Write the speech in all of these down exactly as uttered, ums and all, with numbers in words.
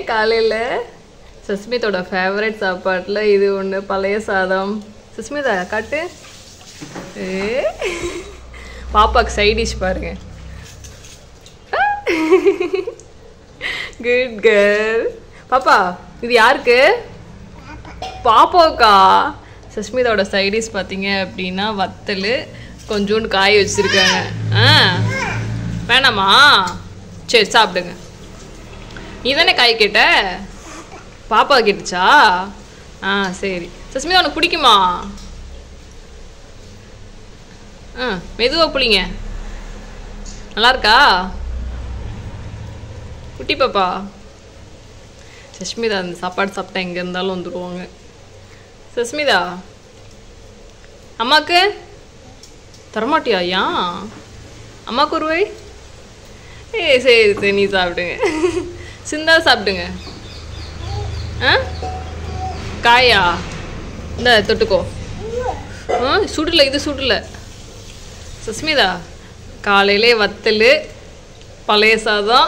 காலையில் சுஸ்மிதோட ஃபேவரட் சாப்பாட்டில் இது ஒன்று பழைய சாதம். சுஸ்மிதா காட்டு. ஏ பாப்பாக்கு சைட் டிஷ் பாருங்க. Good girl. பாப்பா இது யாருக்கு? பாப்பாவுக்கா? சுஸ்மிதாவோட சைட் டிஷ் பார்த்தீங்க அப்படின்னா வத்தல் கொஞ்சோண்டு காய வச்சுருக்காங்க. ஆ வேணாமா? சரி சாப்பிடுங்க. நீ தானே காய் கேட்ட? பாப்பா கேட்டுச்சா? ஆ சரி. சுஸ்மிதா உனக்கு பிடிக்குமா? ஆ மெதுவாக புளிங்க. நல்லா இருக்கா குட்டி பாப்பா? சுஸ்மிதா அந்த சாப்பாடு சாப்பிட்டா எங்கே இருந்தாலும் வந்துடுவாங்க. சுஸ்மிதா அம்மாக்கு தரமாட்டியா? ஏன் அம்மாவுக்கு ஒரு வை. ஏ சரி சரி நீ சாப்பிடுங்க. சிந்தா சாப்பிடுங்க. ஆ காயா இந்த தொட்டுக்கோ. ஆ சுடல இது சுடல. சுஸ்மிதா காலையிலே வத்தல் பழைய சாதம்.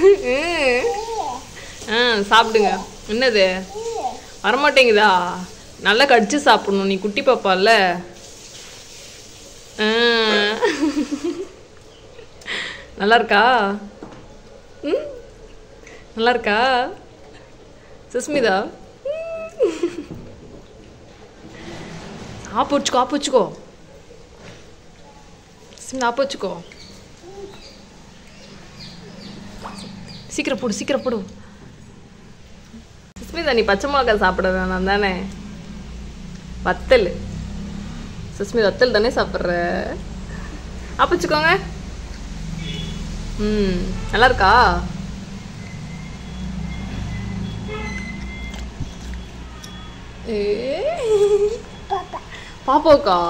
ஆ சாப்பிடுங்க. என்னது வரமாட்டேங்குதா? நல்லா கடிச்சு சாப்பிடணும். நீ குட்டி பாப்பால. நல்லா இருக்கா? ம் நல்லா இருக்கா சுஸ்மிதா? ஆப்பு வச்சுக்கோ ஆப்பு வச்சுக்கோ. சுஸ்மிதா ஆப்பு வச்சுக்கோ. சீக்கிரம் போடு சீக்கிரம் போடு. சுஸ்மிதா நீ பச்சை மிளகா சாப்பிட வேணாம் தானே? வத்தல் சுஸ்மிதா வத்தல் தானே சாப்பிட்ற? ஆப்பிச்சுக்கோங்க. ம் நல்லா இருக்கா? ஏ பாப்பாவுக்கா?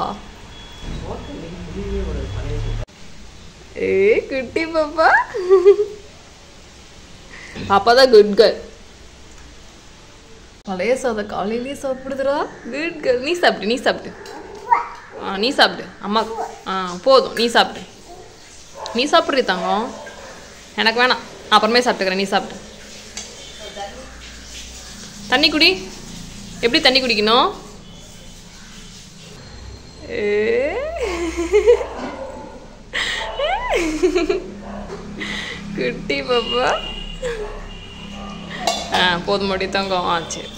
ஏ குட்டி பாப்பா. பாப்பா தான் குட் கேர்ள். பழைய சாதம் காலையிலேயே சாப்பிடுதுரா. Good girl. நீ சாப்பிடு நீ சாப்பிடு. ஆ நீ சாப்பிடு. அம்மா ஆ போதும் நீ சாப்பிடு. நீ சாப்பிட்றீ தங்கம். எனக்கு வேணாம் அப்புறமே சாப்பிட்டுக்கிறேன். நீ சாப்பிடு. தண்ணி குடி. எப்படி தண்ணி குடிக்கணும்? குட்டி பாப்பா. ஆ போதும் முடி தங்கம். ஆ சரி.